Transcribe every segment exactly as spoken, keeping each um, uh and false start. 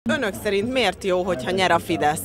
Önök szerint miért jó, hogyha nyer a Fidesz?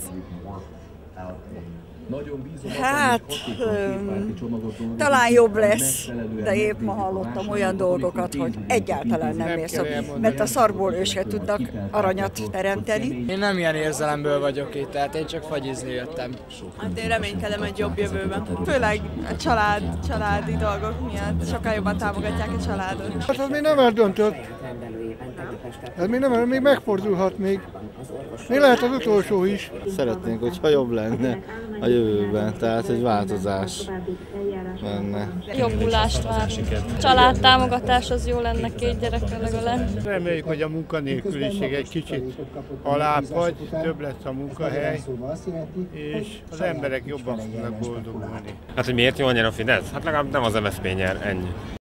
Hát, öm, talán jobb lesz, de épp ma hallottam olyan dolgokat, hogy egyáltalán nem érsz, mert a szarból ő se tudnak aranyat teremteni. Én nem ilyen érzelemből vagyok itt, tehát én csak fagyizni jöttem. Hát én reménykedem egy jobb jövőben. Főleg a család, családi dolgok miatt sokkal jobban támogatják a családot. Hát az még nem eldöntött. Ez még nem, még megfordulhat még. Mi lehet az utolsó is? Szeretnénk, hogyha jobb lenne a jövőben, tehát egy változás lenne. Jobbulást vár. Családtámogatás az jó lenne két gyerekre legalább. Reméljük, hogy a munkanélküliség egy kicsit alábbhagy, több lesz a munkahely, és az emberek jobban fognak boldogulni. Hát, hogy miért jól nyer a Fidesz? Hát legalább nem az em es zé pé nyer, ennyi.